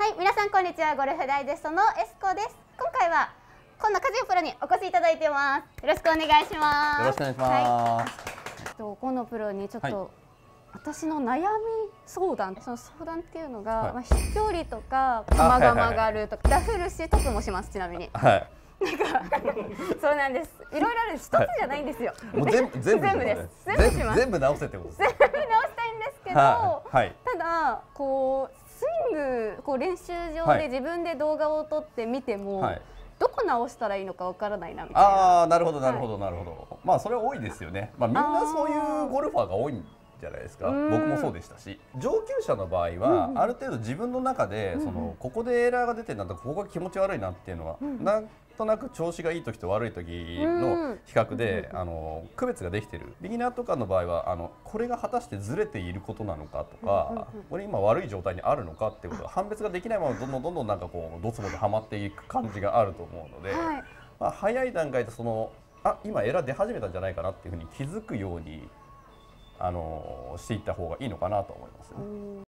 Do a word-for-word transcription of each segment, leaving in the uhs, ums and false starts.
はい、皆さんこんにちは。ゴルフダイジェストのエスコです。今回は今野和代プロにお越しいただいてます。よろしくお願いします。 よろしくお願いします。 はい、今野プロにちょっと、 はい、 私の悩み相談、その相談っていうのが、 はい、 まあ飛距離とか球が曲がるとか、ダフるしトップもします。ちなみに。 はい。 なんかそうなんです。いろいろあるんです。一つじゃないんですよ。 もう全部全部全部です。全部します。 全部直せってことです。 全部直したいんですけど、 はいはい、 ただこうスイングこう練習場で自分で動画を撮って見ても、はい、どこ直したらいいのかわからないなみたいな。 ああ、なるほどなるほどなるほど。まあそれは多いですよね。まあみんなそういうゴルファーが多いんじゃないですか。僕もそうでしたし、上級者の場合は、うん、ある程度自分の中で、うん、そのここでエラーが出てるんだったらここが気持ち悪いなっていうのは、うん、なんとなく調子がいい時と悪い時の比較で、うん、あの区別ができてる。ビギナーとかの場合はあのこれが果たしてずれていることなのかとか、これ今悪い状態にあるのかっていうことが判別ができないままどんどんどんどんなんかこうドツボではまっていく感じがあると思うので、はい、まあ、早い段階でそのあ今エラー出始めたんじゃないかなっていうふうに気づくようにあのしていった方がいいのかなと思いますね。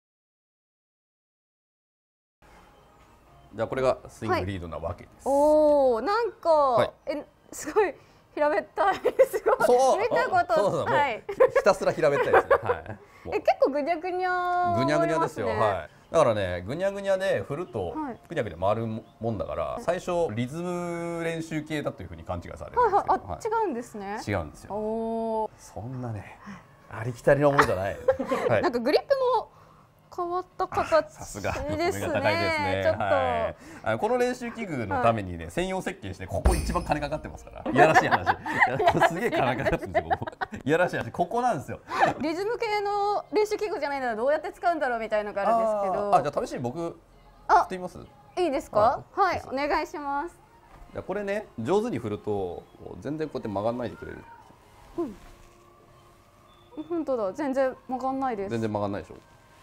じゃあこれがスイングリードなわけです。 はい、おお、なんか、はい、えすごい平べったいすごい。 そう見たことそうそう、はい、ひたすら平べったいですね。はい。 え結構ぐにゃぐにゃ、 ぐにゃぐにゃですよ。はい。だからね、ぐにゃぐにゃで振るとぐにゃぐにゃ回るもんだから、はい、最初リズム練習系だというふうに勘違いされるんですけど、はいはい、 あ、違うんですね。 違うんですよ。おそんなね、ありきたりのものじゃない。 はい、なんかグリップも変わった形さすがですね。 目が高いですね。 ちょっと、はい、 あのこの練習器具のためにね、はい、専用設計してここ一番金かかってますから。いやらしい話。すげえ金かかってるんですよ。いやらしい話。ここなんですよ。 リズム系の練習器具じゃないならどうやって使うんだろうみたいなのがあるんですけど。 あ、じゃあ試しに僕振ってみます？ いいですか？はい、お願いします。 じゃこれね、上手に振ると全然こうやって曲がらないでくれる。 うん。本当だ、全然曲がんないです。 全然曲がんないでしょ。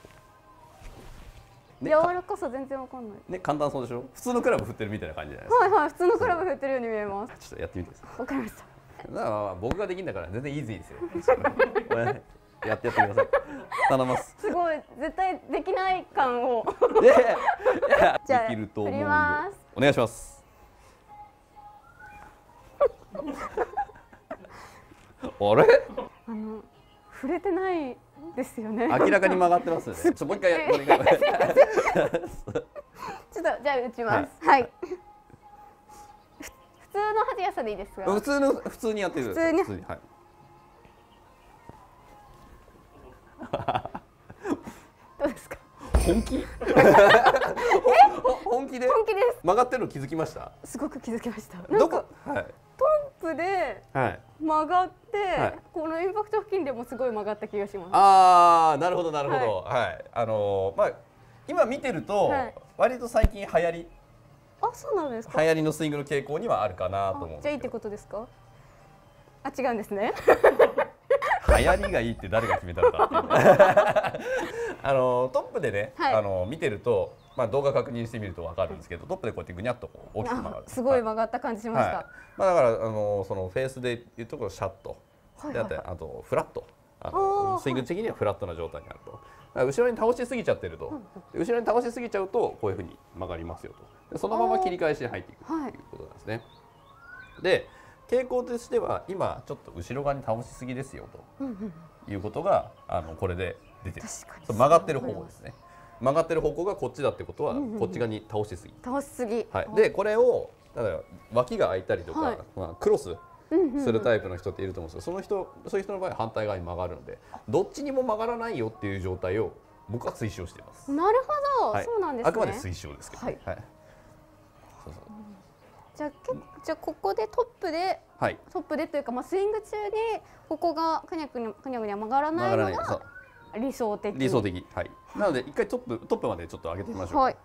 ね、柔らかさ全然わかんない。 ね、簡単そうでしょ。普通のクラブ振ってるみたいな感じじゃないですか。 はいはい、普通のクラブ振ってるように見えます。 ちょっとやってみてください。 わかりました。 だからまあ僕ができるんだから全然イージーですよ。これね、やってやってください。頼みます。 すごい、絶対できない感を。 じゃあできると思うよ。お願いします。あれ？あの触れてないですよね。 明らかに曲がってますよね。ちょもう一回や、もう一回。ちょっとじゃあ打ちます。はい。はい、普通の速さでいいですか？ 普通の普通にやってる。 普通に。 普通に、はい。 どうですか？ 本気？本気で？ 本気です。 曲がってるの気づきました？ すごく気づきました。 どこ？はい。 トンプで曲がって、はい、このインパクト付近でもすごい曲がった気がします。 ああ、なるほどなるほど。はい。はい、あのー、まあ今見てると、はい、割と最近流行り。 あ、そうなんですか。 流行りのスイングの傾向にはあるかなと思うんですけど。 じゃあいいってことですか？あ、違うんですね。 流行りがいいって誰が決めたのかっていうあのトップでね、はい、あの見てると、まあ、動画確認してみると分かるんですけど、トップでこうやってぐにゃっとこう大きく曲がる。 すごい曲がった感じしました。はい、 まあ、だからあのそのフェースでいうところシャット、はいはいはい、であとフラット、あのスイング的にはフラットな状態になると。後ろに倒しすぎちゃってると、後ろに倒しすぎちゃうとこういうふうに曲がりますよと。でそのまま切り返しに入っていくということなんですね。で傾向としては今ちょっと後ろ側に倒しすぎですよということがあのこれで出てる。曲がってる方向ですね。曲がってる方向がこっちだってことはこっち側に倒しすぎ。 倒しすぎ。 はい。でこれを例えば脇が開いたりとか、はい、まあクロスするタイプの人っていると思うんですけど、その人そういう人の場合は反対側に曲がるので、どっちにも曲がらないよっていう状態を僕は推奨しています。 なるほど、はい、そうなんですね。 あくまで推奨ですけど。はい。はい、 そうそう。じゃあ、じゃあここでトップで、はい、トップでというか、まあ、スイング中にここがくにゃくにゃくにゃくにゃ曲がらないのが理想的。 理想的。はい。なので一回トップトップまでちょっと上げてみましょう。はい。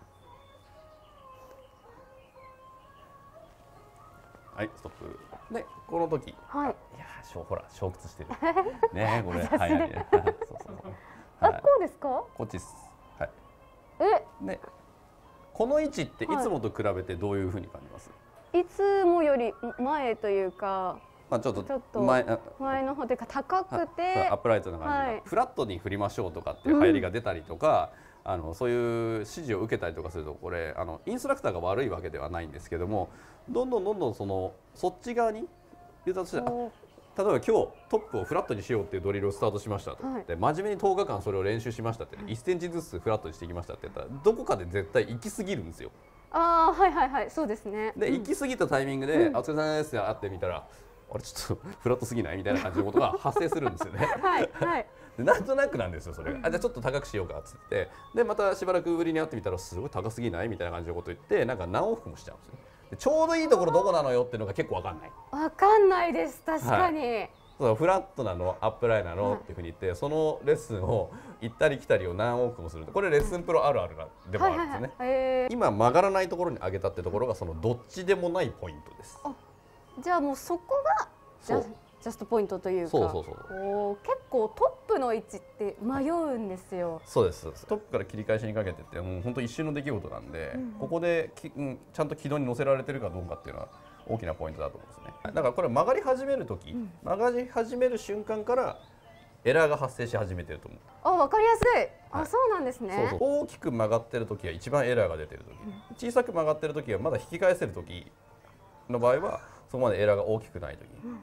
はい、ストップ。でこの時、はい、いやーほら衝突してる。ねこれはいはい。そうそうそう。 あ、こうですか？ こっちです。はい。 え？ ねこの位置っていつもと比べてどういうふうに感じます？ いつもより前というか、 まあちょっと前前の方というか高くてアップライトな感じ、はい、フラットに振りましょうとかっていう流行りが出たりとか、 あのそういう指示を受けたりとかするとこれあのインストラクターが悪いわけではないんですけども、どんどんどんどんそのそっち側に言うとして例えば今日トップをフラットにしようっていうドリルをスタートしましたと、はい、で真面目にとおかかんそれを練習しましたって、いっセンチずつフラットにしていきましたって言ったらどこかで絶対行き過ぎるんですよ。 ああはいはいはいそうですね。 で、うん、行き過ぎたタイミングで「うん、お疲れ様です」って会ってみたら「あれちょっとフラットすぎない?」みたいな感じのことが発生するんですよね。 はいはい。 でなんとなくなんですよそれが。あじゃあちょっと高くしようかっつってでまたしばらくぶりに会ってみたらすごい高すぎないみたいな感じのこと言ってなんか何往復もしちゃうんですよね。でちょうどいいところどこなのよっていうのが結構わかんない。 わかんないです確かに。はい、 そうフラットなのアップライなの、はい、っていうふうに言ってそのレッスンを行ったり来たりを何往復もするこれレッスンプロあるあるなでもあるんですよね。はいはいはい、今曲がらないところに上げたってところがそのどっちでもないポイントです。 あじゃあもうそこがジャジャストポイントというかそうそうそうお結構トップの位置って迷うんですよ。 そうですトップから切り返しにかけてってもう本当一瞬の出来事なんで、うん、ここでき、うん、ちゃんと軌道に乗せられてるかどうかっていうのは大きなポイントだと思うんですね。だからこれ曲がり始める時、うん、曲がり始める瞬間からエラーが発生し始めてると思う。 あ分かりやすい、はい、あそうなんですね。 そうそう大きく曲がってる時は一番エラーが出てる時、うん、小さく曲がってる時はまだ引き返せる時の場合はそこまでエラーが大きくない時、うん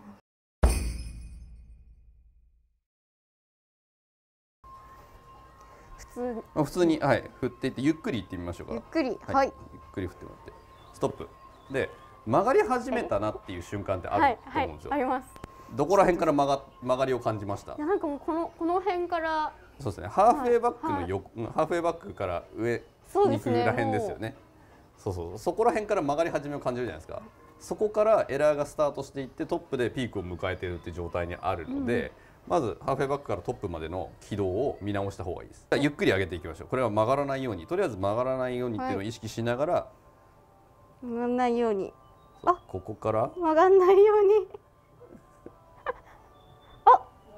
普通に、はい、振っていってゆっくりいってみましょうか。 ゆっくり、はい、 はい、ゆっくり振ってもらってストップで曲がり始めたなっていう瞬間ってあると思うんですよ。 はいはい、あります。 どこら辺から曲が曲がりを感じました？ いやなんかもうこのこの辺からそうですねハーフウェイバックの横、はいはい、ハーフウェイバックから上に行くら辺ですよね。そうそうそこら辺から曲がり始めを感じるじゃないですか。そこからエラーがスタートしていってトップでピークを迎えているっていう状態にあるので、うんまずハーフウェイバックからトップまでの軌道を見直した方がいいです。ゆっくり上げていきましょう。これは曲がらないようにとりあえず曲がらないようにっていうのを意識しながら、はい、曲がらないようにあここから曲がらないようにあ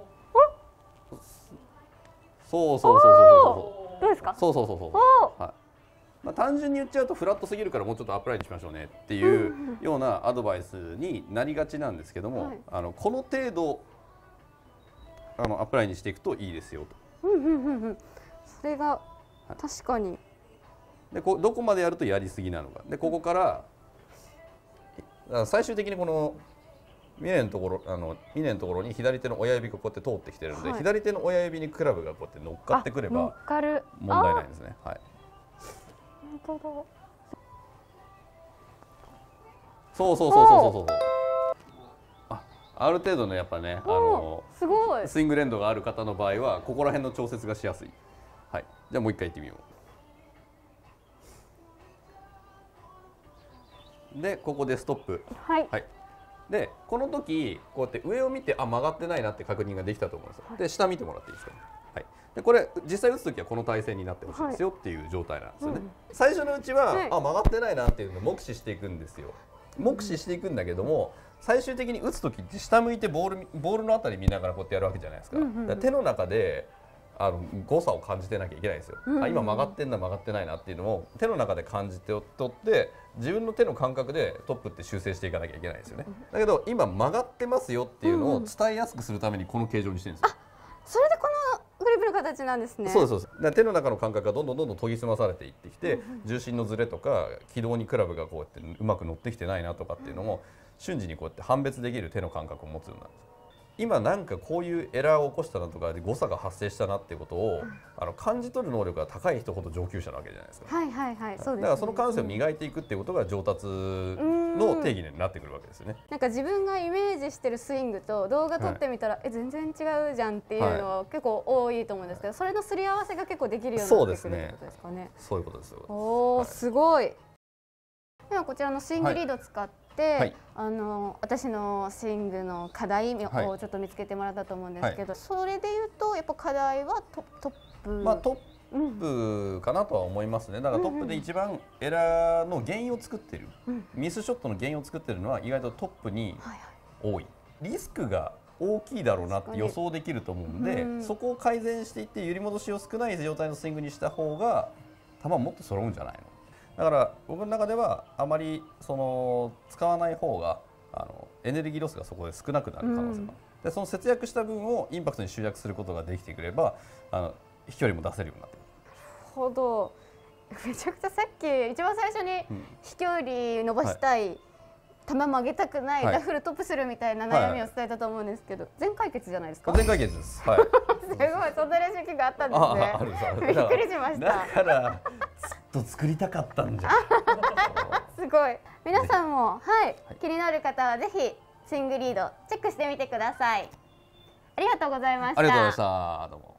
そうそうそうそうそうどうですか？ そうそうそうそう、はいまあ、単純に言っちゃうとフラットすぎるからもうちょっとアップライトしましょうねっていうようなアドバイスになりがちなんですけども、はい、あのこの程度あのアップラインにしていくといいですよと。 うんうんうんうん。それが確かに。 でこどこまでやるとやりすぎなのか。でここから最終的にこの峰のところあの峰のところに左手の親指がこうやって通ってきてるので、はい、左手の親指にクラブがこうやって乗っかってくれば問題ないんですね。はい。 本当だ。 そうそうそうそうそうそう。ある程度のやっぱねあのすごいスイング連動がある方の場合はここら辺の調節がしやすい。はい、じゃあもう一回いってみよう。でここでストップ。 はい、 はい、でこの時こうやって上を見てあ曲がってないなって確認ができたと思うんですよ。で下見てもらっていいですか。はい、でこれ実際打つ時はこの体勢になってほしいですよっていう状態なんですよね。はいうん、最初のうちは、はい、あ曲がってないなっていうのを目視していくんですよ。目視していくんだけども最終的に打つ時って下向いてボールボールのあたり見ながらこうやってやるわけじゃないですか。うんうんうん、だから手の中であの誤差を感じてなきゃいけないんですよ。うんうん、あ今曲がってんだ曲がってないなっていうのを手の中で感じてとって自分の手の感覚でトップって修正していかなきゃいけないんですよね。だけど今曲がってますよっていうのを伝えやすくするためにこの形状にしてるんですよ。 あそれでこのグリップの形なんですね。 そうですそうです。だから手の中の感覚がどんどんどんどん研ぎ澄まされていってきて、うんうん、重心のズレとか軌道にクラブがこうやってうまく乗ってきてないなとかっていうのも瞬時にこうやって判別できる手の感覚を持つようになるんです。今なんかこういうエラーを起こしたなとかで誤差が発生したなっていうことを、うん、あの感じ取る能力が高い人ほど上級者なわけじゃないですか。 はいはいはい、そうですね。 だからその感性を磨いていくっていうことが上達の定義になってくるわけですよね。 なんか自分がイメージしてるスイングと動画撮ってみたら、はい、え全然違うじゃんっていうのは結構多いと思うんですけど、はい、それのすり合わせが結構できるようになってくるってことですかね。 そういうことです。 おお、はい、すごい。ではこちらのスイングリードを使って、はい、あの私のスイングの課題をちょっと見つけてもらったと思うんですけど、はい、それでいうとやっぱ課題はトトップ、 まあ、トップかなとは思いますね。だからトップで一番エラーの原因を作っている、うん、ミスショットの原因を作っているのは意外とトップに多い。リスクが大きいだろうなって予想できると思うので、うん、そこを改善していって揺り戻しを少ない状態のスイングにした方が球はもっと揃うんじゃないの。だから僕の中ではあまりその使わない方があのエネルギーロスがそこで少なくなる可能性が、うん、でその節約した分をインパクトに集約することができてくればあの飛距離も出せるようになってくる。 ほど。めちゃくちゃさっき一番最初に飛距離伸ばしたい、はい、球曲げたくない、はい、ダフルトップするみたいな悩みを伝えたと思うんですけど、はい、全解決じゃないですか。 全解決です。はい、すごい、そんなレシピがあったんですね。びっくりしました。 だからずっと作りたかったんじゃん。 すごい。皆さんも、はい、はい、気になる方はぜひスイングリードチェックしてみてください。ありがとうございました。 ありがとうございました。どうも。